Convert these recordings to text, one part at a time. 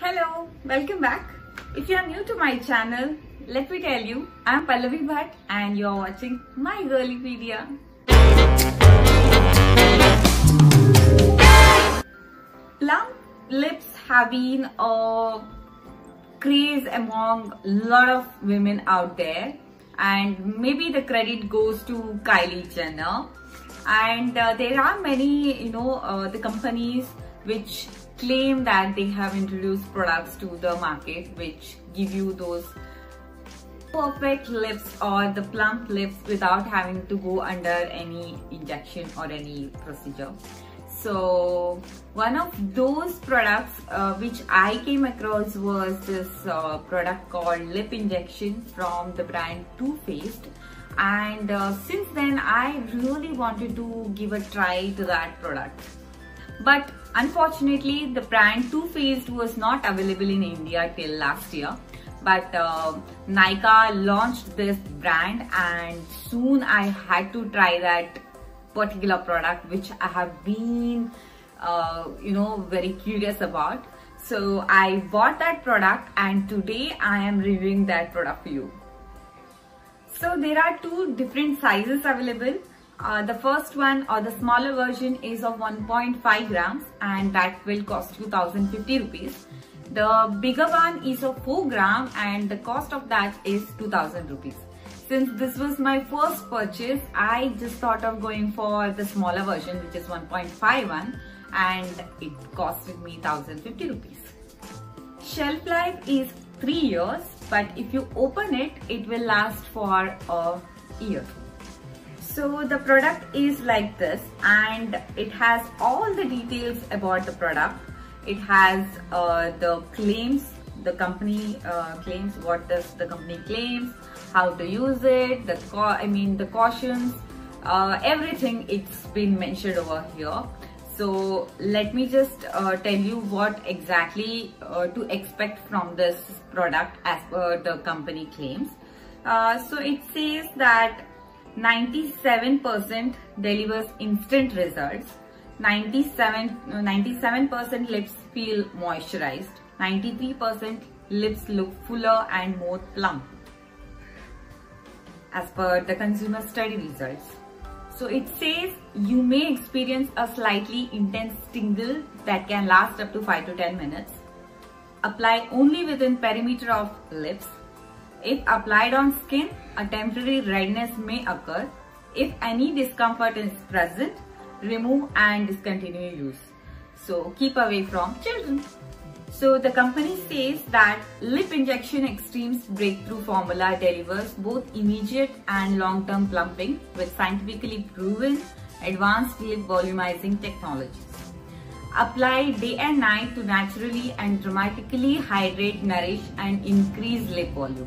Hello, welcome back. If you are new to my channel, let me tell you, I am Pallavi Bhatt and you are watching my Girlypedia. Plump lips have been a craze among a lot of women out there, and maybe the credit goes to Kylie Jenner. And there are many, the companies which claim that they have introduced products to the market which give you those perfect lips or the plump lips without having to go under any injection or any procedure. So one of those products which I came across was this product called Lip Injection from the brand Too Faced. And since then I really wanted to give a try to that product. But unfortunately, the brand Too Faced was not available in India till last year. But Nykaa launched this brand, and soon I had to try that particular product, which I have been, very curious about. So I bought that product, and today I am reviewing that product for you. So there are two different sizes available. The first one, or the smaller version, is of 1.5 grams and that will cost you 1050 rupees. The bigger one is of 4 grams and the cost of that is 2000 rupees. Since this was my first purchase, I just thought of going for the smaller version, which is 1.51, and it costed me 1050 rupees. Shelf life is 3 years, but if you open it, it will last for a year. So the product is like this, and it has all the details about the product. It has the claims, the company claims, what does the company claims, how to use it, the cautions, everything, it's been mentioned over here. So let me just tell you what exactly to expect from this product as per the company claims. So it says that 97% delivers instant results, 97% lips feel moisturized, 93% lips look fuller and more plump as per the consumer study results. So it says you may experience a slightly intense tingle that can last up to 5 to 10 minutes. Apply only within perimeter of lips. If applied on skin, a temporary redness may occur. If any discomfort is present, remove and discontinue use. So keep away from children. So the company says that Lip Injection Extreme's breakthrough formula delivers both immediate and long-term plumping with scientifically proven advanced lip volumizing technologies. Apply day and night to naturally and dramatically hydrate, nourish and increase lip volume.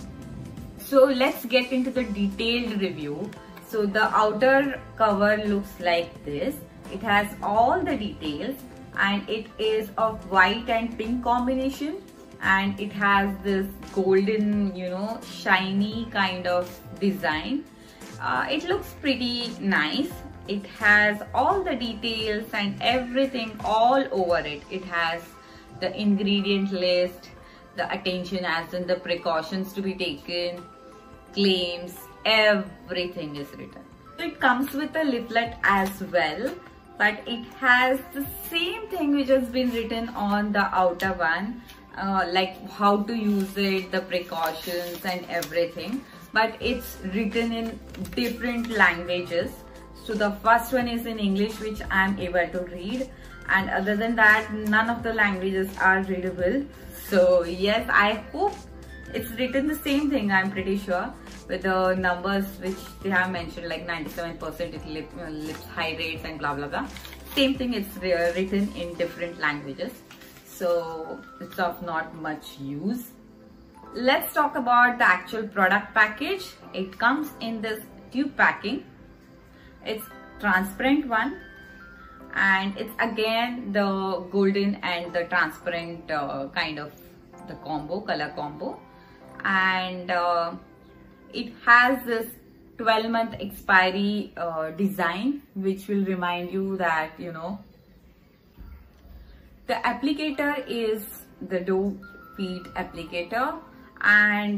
So let's get into the detailed review. So the outer cover looks like this. It has all the details and it is of white and pink combination, and it has this golden, shiny kind of design. It looks pretty nice. It has all the details and everything all over it. It has the ingredient list, the attention as in the precautions to be taken, claims, everything is written. It comes with a leaflet as well, but it has the same thing which has been written on the outer one, like how to use it, the precautions and everything, but it's written in different languages. So the first one is in English, which I am able to read, and other than that none of the languages are readable. So yes, I hope it's written the same thing, I'm pretty sure, with the numbers which they have mentioned, like 97% it lips hydrates and blah blah blah. Same thing, it's written in different languages, so it's of not much use. Let's talk about the actual product package. It comes in this tube packing. It's transparent one, and it's again the golden and the transparent kind of the color combo, and it has this 12-month expiry design, which will remind you that the applicator is the doe feet applicator, and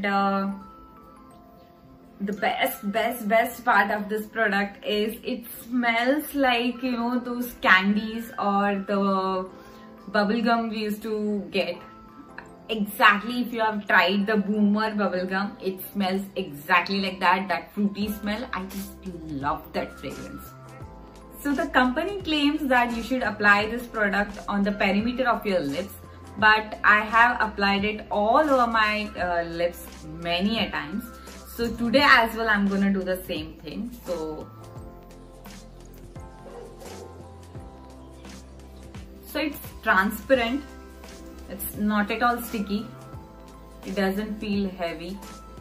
the best part of this product is it smells like, you know, those candies or the bubble gum we used to get. Exactly, if you have tried the Boomer bubblegum, it smells exactly like that fruity smell. I just love that fragrance. So the company claims that you should apply this product on the perimeter of your lips, but I have applied it all over my lips many a times. So today as well I'm gonna do the same thing. So it's transparent. It's not at all sticky. It doesn't feel heavy.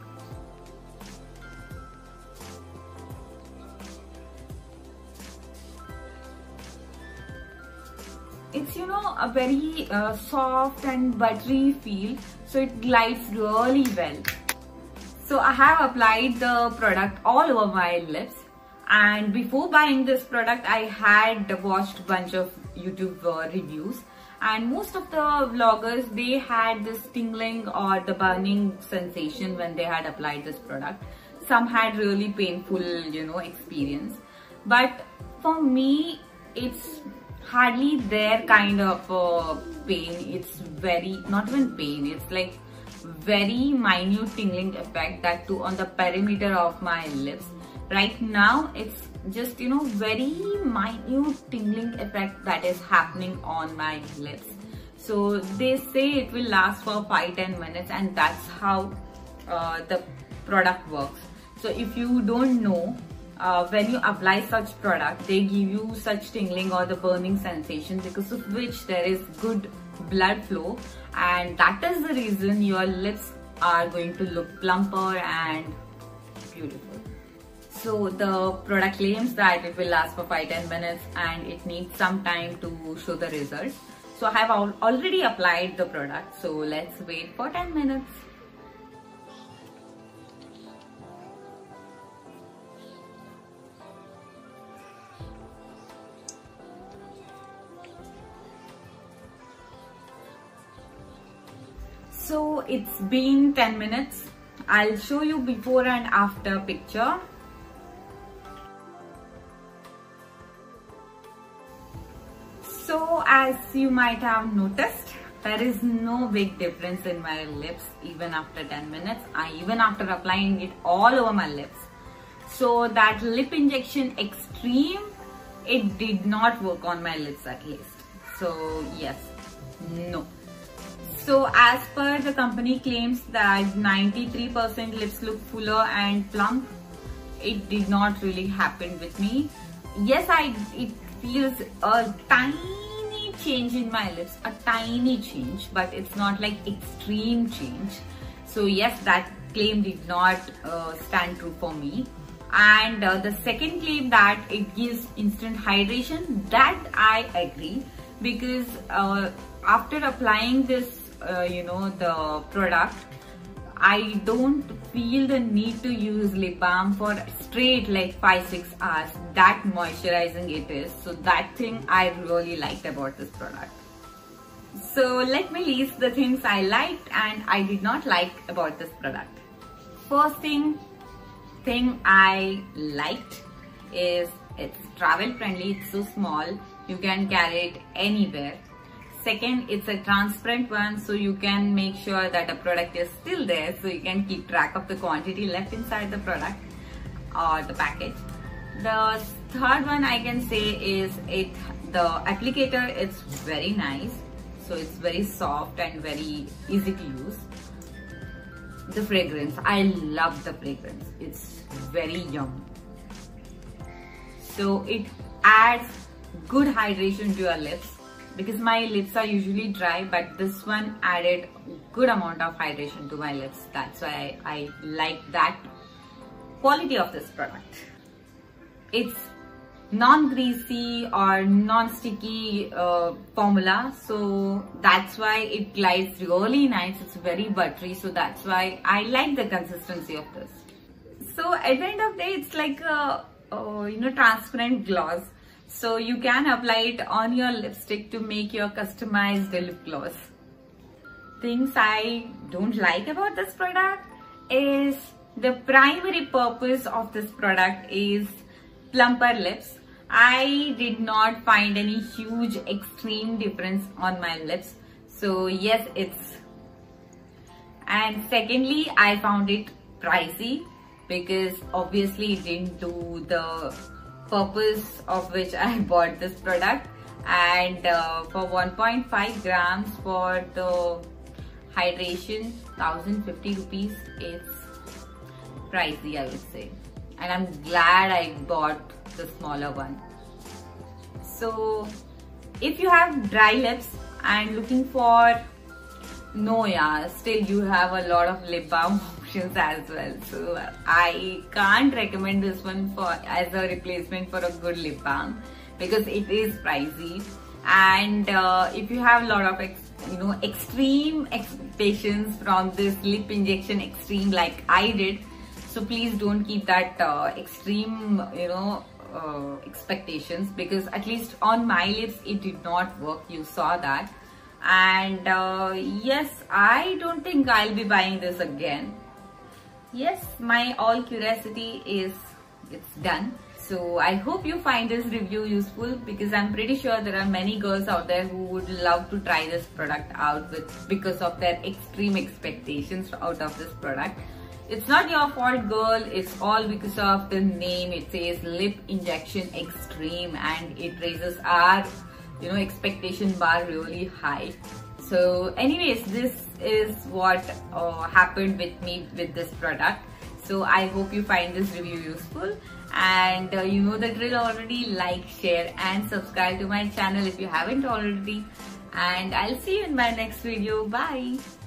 It's, you know, a very soft and buttery feel. So it glides really well. So I have applied the product all over my lips. And before buying this product, I had watched a bunch of YouTube reviews. And most of the vloggers, they had this tingling or the burning sensation when they had applied this product. Some had really painful, you know, experience. But for me, it's hardly their kind of pain. It's very, not even pain, it's like very minute tingling effect, that too on the perimeter of my lips. Right now, it's just, you know, very minute tingling effect that is happening on my lips. So they say it will last for 5-10 minutes, and that's how the product works. So if you don't know, when you apply such product, they give you such tingling or the burning sensation, because of which there is good blood flow, and that is the reason your lips are going to look plumper and beautiful. So the product claims that it will last for 5-10 minutes and it needs some time to show the results. So I have already applied the product. So let's wait for 10 minutes. So it's been 10 minutes. I'll show you before and after picture. So as you might have noticed, there is no big difference in my lips even after 10 minutes. Even after applying it all over my lips. So that lip injection extreme, it did not work on my lips at least. So yes, no. So as per the company claims that 93% lips look fuller and plump, it did not really happen with me. Yes, it feels a tiny change in my lips, a tiny change, but it's not like extreme change. So yes, that claim did not stand true for me. And the second claim that it gives instant hydration, that I agree, because after applying this the product, I don't feel the need to use lip balm for straight like 5-6 hours. That moisturizing it is. So that thing I really liked about this product. So let me list the things I liked and I did not like about this product. First thing I liked is it's travel friendly. It's so small, you can carry it anywhere. Second, it's a transparent one, so you can make sure that a product is still there, so you can keep track of the quantity left inside the product or the package. The third one I can say is the applicator is very nice, so it's very soft and very easy to use. The fragrance, I love the fragrance, it's very yum. So it adds good hydration to your lips, because my lips are usually dry, but this one added good amount of hydration to my lips. That's why I like that quality of this product. It's non-greasy or non-sticky formula, so that's why it glides really nice. It's very buttery, so that's why I like the consistency of this. So at the end of the day, it's like a transparent gloss. So you can apply it on your lipstick to make your customized lip gloss. things I don't like about this product is the primary purpose of this product is plumper lips. I did not find any huge extreme difference on my lips. So yes, and secondly, I found it pricey because obviously it didn't do the purpose of which I bought this product. And for 1.5 grams for the hydration, 1050 rupees, it's pricey, I would say. And I'm glad I bought the smaller one. So if you have dry lips and looking for, still you have a lot of lip balm options as well. So I can't recommend this one as a replacement for a good lip balm because it is pricey. And if you have a lot of extreme expectations from this lip injection extreme like I did, so please don't keep that extreme expectations, because at least on my lips it did not work. You saw that. And yes, I don't think I'll be buying this again. Yes, my all curiosity it's done. So I hope you find this review useful, because I'm pretty sure there are many girls out there who would love to try this product out because of their extreme expectations out of this product. It's not your fault, girl. It's all because of the name. It says lip injection extreme, and it raises our expectation bar really high. So anyways, this is what happened with me with this product. So I hope you find this review useful, and you know the drill already. Like, share and subscribe to my channel if you haven't already, and I'll see you in my next video. Bye.